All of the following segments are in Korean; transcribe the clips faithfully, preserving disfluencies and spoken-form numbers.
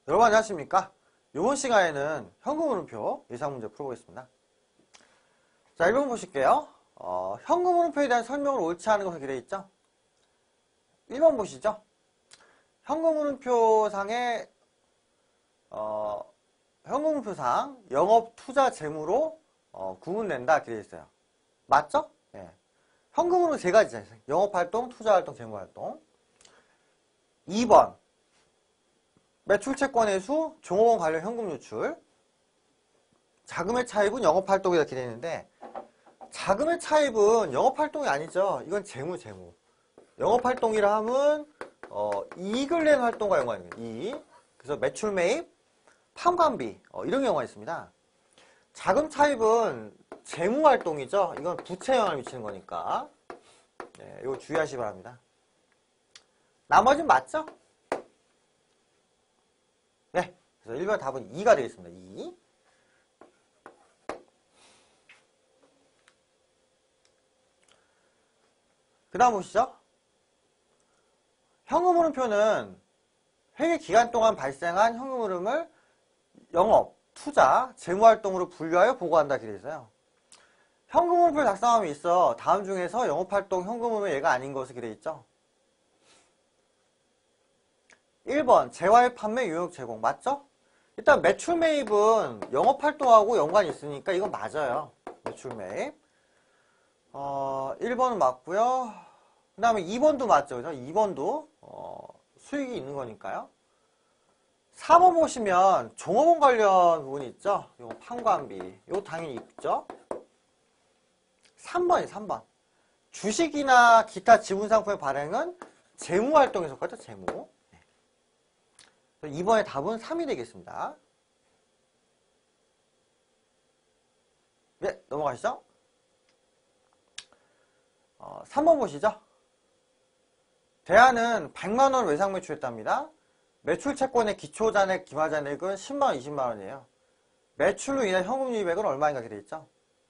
여러분 안녕하십니까? 이번 시간에는 현금흐름표 예상 문제 풀어보겠습니다. 자, 일 번 보실게요. 어, 현금흐름표에 대한 설명을 옳지 않은 것으로 되어 있죠? 일 번 보시죠. 현금흐름표상에 어, 현금흐름표상 영업 투자 재무로 어, 구분된다 되어 있어요. 맞죠? 예. 현금흐름 세 가지잖아요. 영업활동, 투자활동, 재무활동. 이 번 매출채권의 수, 종업원 관련 현금 유출. 자금의 차입은 영업활동이 이렇게 되어 있는데, 자금의 차입은 영업활동이 아니죠. 이건 재무, 재무. 영업활동이라 하면 어, 이익을 낸 활동과 연관이 있는 거예요. 이익. 그래서 매출 매입, 판관비 어, 이런 경우가 있습니다. 자금 차입은 재무활동이죠. 이건 부채 영향을 미치는 거니까 네, 이거 주의하시기 바랍니다. 나머지는 맞죠? 네, 그래서 일 번 답은 이가 되겠습니다. 이. 그 다음 보시죠. 현금흐름표는 회계 기간 동안 발생한 현금흐름을 영업, 투자, 재무활동으로 분류하여 보고한다 이렇게 되어 있어요. 현금흐름표를 작성함에 있어 다음 중에서 영업활동 현금흐름의 예가 아닌 것으로 이렇게 되어 있죠. 일 번 재화의 판매, 용역 제공 맞죠? 일단 매출 매입은 영업활동하고 연관이 있으니까 이건 맞아요. 매출 매입. 어, 일 번은 맞고요. 그 다음에 이 번도 맞죠. 그죠? 이 번도 어, 수익이 있는 거니까요. 사 번 보시면 종업원 관련 부분이 있죠. 이거 판관비. 이거 당연히 있죠. 삼 번이 삼 번. 주식이나 기타 지분상품의 발행은 재무활동에 속하죠. 재무. 이 번의 답은 삼이 되겠습니다. 네, 넘어가시죠. 어, 삼 번 보시죠. 대안은 백만 원 외상 매출했답니다. 매출 채권의 기초잔액, 기말잔액은 십만 원, 이십만 원이에요. 매출로 인한 현금 유입액은 얼마인가 이렇게 되어 있죠.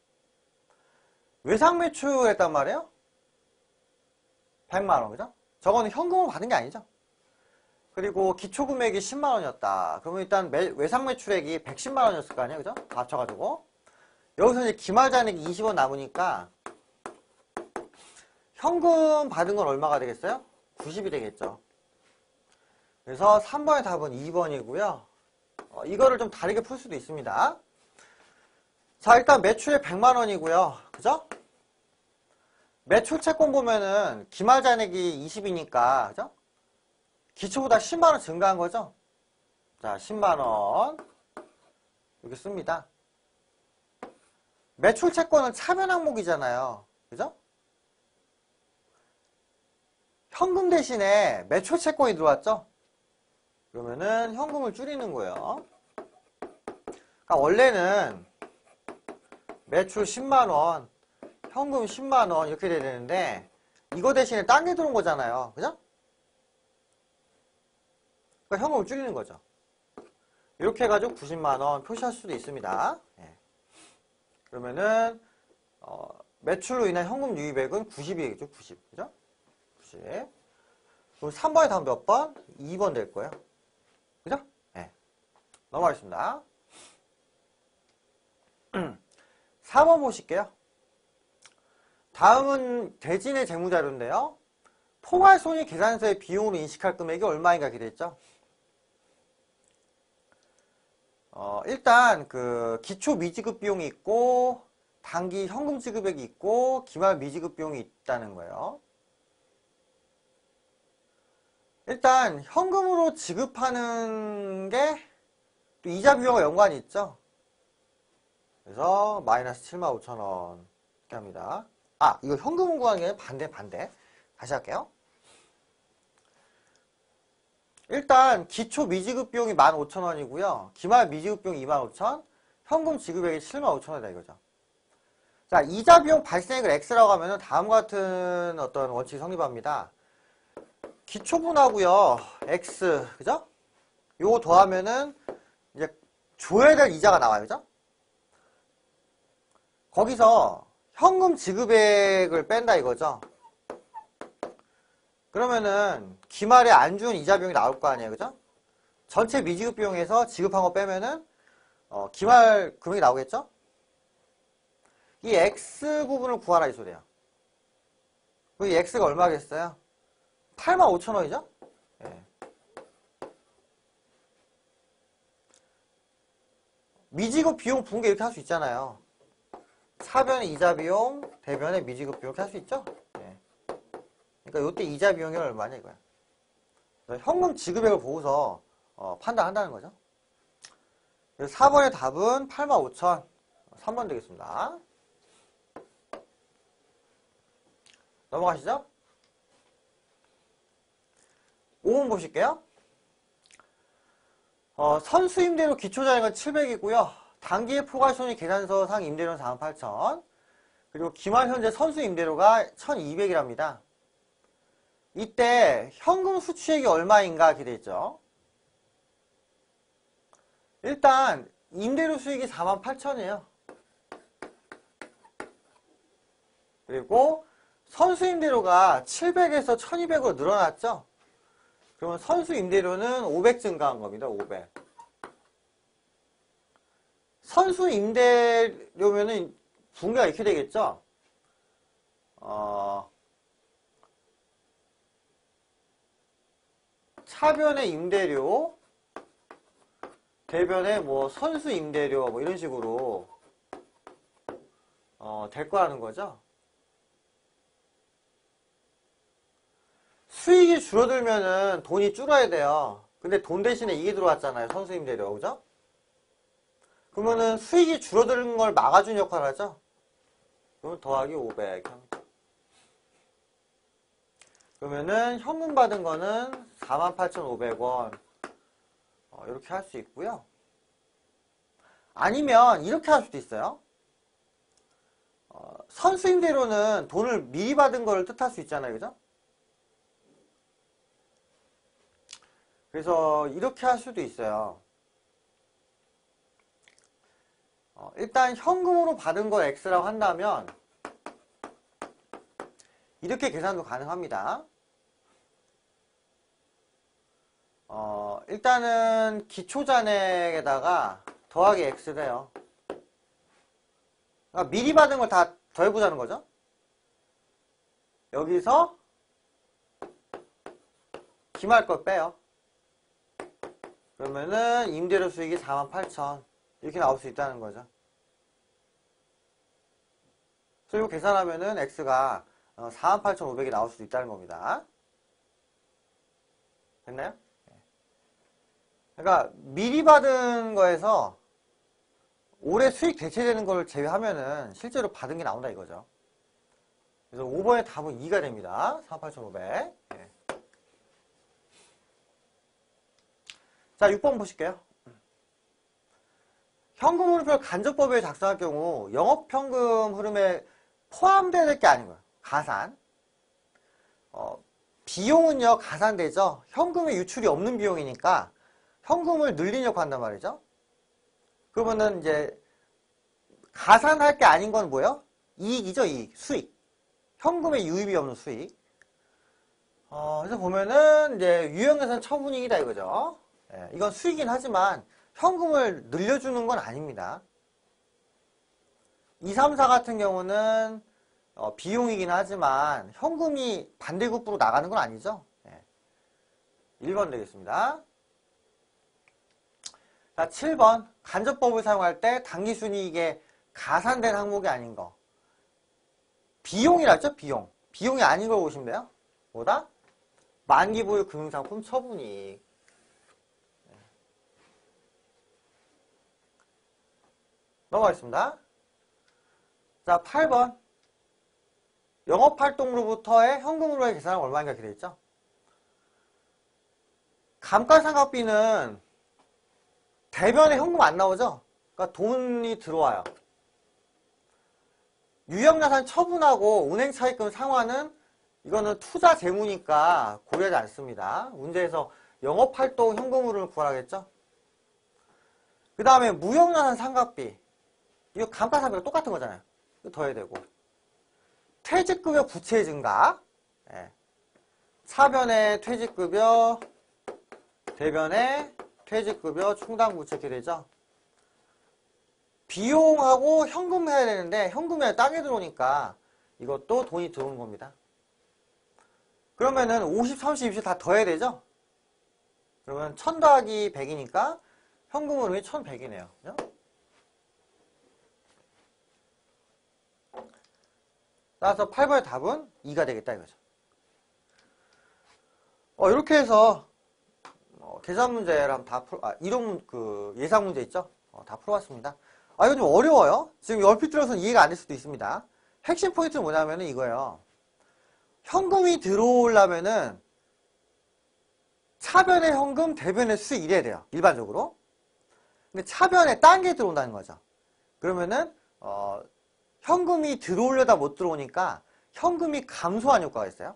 외상 매출했단 말이에요. 백만 원, 그죠? 저거는 현금으로 받은 게 아니죠. 그리고 기초금액이 십만 원이었다. 그러면 일단 매, 외상 매출액이 백십만 원이었을 거 아니에요, 그죠? 다 합쳐가지고. 여기서 이제 기말잔액이 이십 원 남으니까 현금 받은 건 얼마가 되겠어요? 구십이 되겠죠. 그래서 삼 번의 답은 이 번이고요. 어, 이거를 좀 다르게 풀 수도 있습니다. 자, 일단 매출이 백만 원이고요. 그죠? 매출 채권 보면은 기말잔액이 이십이니까, 그죠? 기초보다 십만 원 증가한 거죠? 자, 십만 원. 이렇게 씁니다. 매출 채권은 차변 항목이잖아요. 그죠? 현금 대신에 매출 채권이 들어왔죠? 그러면은 현금을 줄이는 거예요. 그러니까 원래는 매출 십만 원, 현금 십만 원 이렇게 돼야 되는데 이거 대신에 딴 게 들어온 거잖아요. 그죠? 그러니까 현금을 줄이는 거죠. 이렇게 해가지고 구십만 원 표시할 수도 있습니다. 예. 그러면은 어, 매출로 인한 현금 유입액은 구십이겠죠. 구십. 그죠? 구십. 그럼 삼 번에 다음 몇 번? 이 번 될 거예요. 그죠? 네. 넘어가겠습니다. 사 번 보실게요. 다음은 대진의 재무자료인데요. 포괄손익 계산서의 비용으로 인식할 금액이 얼마인가 이렇게 되어 있죠. 어, 일단 그 기초 미지급 비용이 있고 단기 현금 지급액이 있고 기말 미지급 비용이 있다는 거예요. 일단 현금으로 지급하는 게 또 이자 비용과 연관이 있죠. 그래서 마이너스 칠만 오천 원 이렇게 합니다. 아, 이거 현금 구하는 게 반대 반대. 다시 할게요. 일단 기초 미지급 비용이 만 오천 원이고요. 기말 미지급 비용이 이만 오천 원, 현금 지급액이 칠만 오천 원이다 이거죠. 자, 이자 비용 발생액을 X라고 하면은 다음과 같은 어떤 원칙이 성립합니다. 기초분하고요. X, 그죠? 요거 더하면은 이제 줘야 될 이자가 나와요. 그죠? 거기서 현금 지급액을 뺀다 이거죠. 그러면은 기말에 안 준 이자 비용이 나올 거 아니에요. 그죠? 전체 미지급 비용에서 지급한 거 빼면은 어, 기말 금액이 나오겠죠? 이 X 부분을 구하라 이 소리야. 이 X가 얼마겠어요? 팔만 오천 원이죠? 예. 미지급 비용 분계 이렇게 할 수 있잖아요. 차변의 이자 비용, 대변의 미지급 비용 이렇게 할 수 있죠? 예. 그러니까 이때 이자 비용이 얼마냐 이거야. 현금 지급액을 보고서 어, 판단한다는 거죠. 그래서 사 번의 답은 팔만 오천. 삼 번 되겠습니다. 넘어가시죠. 오 번 보실게요. 어, 선수 임대료 기초자액은 칠백이고요. 단기의 포괄손익 계산서상 임대료는 사만 팔천. 그리고 기말 현재 선수 임대료가 천이백이랍니다. 이때 현금 수취액이 얼마인가 이렇게 되어있죠. 일단 임대료 수익이 사만 팔천이에요. 그리고 선수 임대료가 칠백에서 천이백으로 늘어났죠. 그러면 선수 임대료는 오백 증가한 겁니다. 오백. 선수 임대료면은 분계가 이렇게 되겠죠. 어, 차변의 임대료, 대변의 뭐 선수 임대료 뭐 이런 식으로 어, 될 거라는 거죠. 수익이 줄어들면은 돈이 줄어야 돼요. 근데 돈 대신에 이게 들어왔잖아요. 선수 임대료, 그죠? 그러면은 수익이 줄어드는 걸 막아준 역할을 하죠. 그러면 더하기 오백. 그러면은 현금 받은 거는 사만 팔천오백 원. 어, 이렇게 할 수 있고요. 아니면 이렇게 할 수도 있어요. 어, 선수 임대료는 돈을 미리 받은 걸 뜻할 수 있잖아요. 그죠? 그래서 이렇게 할 수도 있어요. 어, 일단 현금으로 받은 거 X라고 한다면 이렇게 계산도 가능합니다. 어, 일단은 기초잔액에다가 더하기 X래요. 그러니까 미리 받은 걸 다 더해보자는 거죠. 여기서 기말 걸 빼요. 그러면은 임대료 수익이 사만 팔천 이렇게 나올 수 있다는 거죠. 그래서 이거 계산하면은 X가 사만 팔천오백이 나올 수 있다는 겁니다. 됐나요? 그러니까 미리 받은 거에서 올해 수익 대체되는 걸 제외하면은 실제로 받은 게 나온다 이거죠. 그래서 오 번의 답은 이가 됩니다. 사만 팔천오백. 예. 자, 육 번 보실게요. 현금 흐름표 간접법에 작성할 경우 영업현금 흐름에 포함될 게 아닌 거예요. 가산. 어, 비용은요, 가산되죠. 현금의 유출이 없는 비용이니까 현금을 늘리려고 한단 말이죠. 그러면은 이제 가산할 게 아닌 건 뭐예요? 이익이죠, 이익. 수익. 현금의 유입이 없는 수익. 어, 그래서 보면은 이제 유형자산 처분이익이다 이거죠. 예, 이건 수익이긴 하지만 현금을 늘려주는 건 아닙니다. 이, 삼, 사 같은 경우는 어, 비용이긴 하지만 현금이 반대급부로 나가는 건 아니죠. 예. 일 번 되겠습니다. 자, 칠 번 간접법을 사용할 때 당기순이익에 가산된 항목이 아닌 거. 비용이라 했죠? 비용. 비용이 아닌 걸 보시면 돼요. 뭐다? 만기보유 금융상품 처분이익. 넘어가겠습니다. 자, 팔 번. 영업활동으로부터의 현금으로의 계산은 얼마인가 이렇게 되어있죠. 감가상각비는 대변에 현금 안 나오죠. 그러니까 돈이 들어와요. 유형자산 처분하고 은행차입금 상환은 이거는 투자 재무니까 고려하지 않습니다. 문제에서 영업활동 현금 흐름을 구하라겠죠. 그 다음에 무형자산 상각비. 이거 감가상각비가 똑같은 거잖아요. 이거 더해야 되고. 퇴직급여 부채 증가. 예. 차변의 퇴직급여, 대변의 퇴직급여, 충당부채 이렇게 되죠. 비용하고 현금 해야 되는데 현금이 땅에 들어오니까 이것도 돈이 들어오는 겁니다. 그러면은 오십, 삼십, 이십 다 더해야 되죠? 그러면 천 더하기 백이니까 현금 흐름이 천백이네요. 그죠? 따라서 팔 번의 답은 이가 되겠다 이거죠. 어, 이렇게 해서 어, 계산 문제를 한번 다 풀, 아, 이론 그 예상 문제 있죠? 어, 다 풀어봤습니다. 아, 이거 좀 어려워요. 지금 얼핏 들어서는 이해가 안 될 수도 있습니다. 핵심 포인트는 뭐냐면은 이거예요. 현금이 들어오려면은 차변의 현금, 대변의 수익 이래야 돼요. 일반적으로. 근데 차변에 딴 게 들어온다는 거죠. 그러면은 어, 현금이 들어오려다 못 들어오니까 현금이 감소한 효과가 있어요.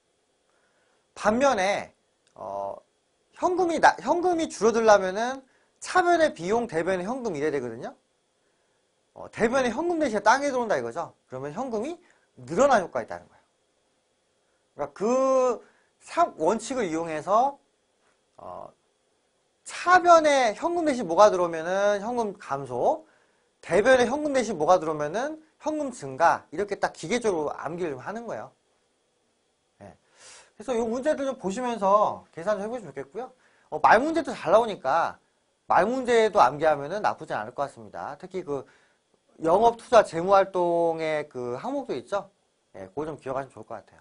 반면에 어, 현금이 나, 현금이 줄어들려면은 차변의 비용, 대변의 현금 이래야 되거든요. 어, 대변의 현금 대신에 딴 게 들어온다 이거죠. 그러면 현금이 늘어난 효과가 있다는 거예요. 그러니까 그 원칙을 이용해서 어, 차변에 현금 대신 뭐가 들어오면은 현금 감소, 대변에 현금 대신 뭐가 들어오면은 현금 증가, 이렇게 딱 기계적으로 암기를 좀 하는 거예요. 네. 그래서 이 문제들 좀 보시면서 계산 좀 해보시면 좋겠고요. 어, 말 문제도 잘 나오니까 말 문제도 암기하면은 나쁘지 않을 것 같습니다. 특히 그 영업 투자 재무 활동의 그 항목도 있죠. 네, 그거 좀 기억하시면 좋을 것 같아요.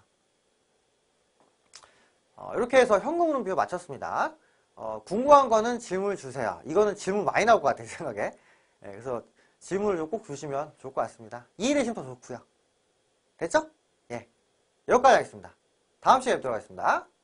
어, 이렇게 해서 현금 흐름 비교 마쳤습니다. 어, 궁금한 거는 질문을 주세요. 이거는 질문 많이 나올 것 같아요, 생각에. 네, 그래서 질문을 좀 꼭 주시면 좋을 것 같습니다. 이해되시면 더 좋고요. 됐죠? 예. 여기까지 하겠습니다. 다음 시간에 뵙도록 하겠습니다.